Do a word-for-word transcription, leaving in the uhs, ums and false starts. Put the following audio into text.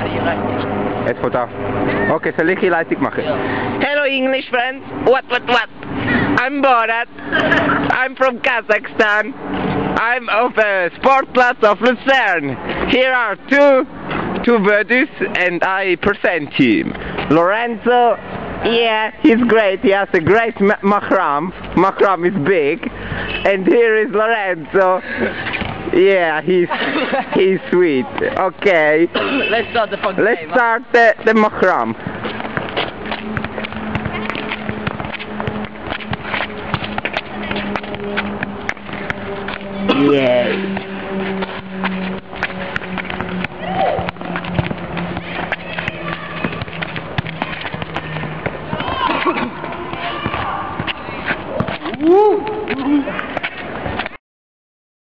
je rijdt. Het foto. Oké, okay, zal ik je laten maken? Ja. Hello English friends, what what what? I'm Borat. I'm from Kazakhstan. I'm of a sport class of Lucerne. Here are two two buddies and I present him. Lorenzo, yeah, he's great. He has a great ma mahram. Mahram is big. And here is Lorenzo. Yeah, he's he's sweet. Okay. Let's start the fucking Let's game. start the, the mahram.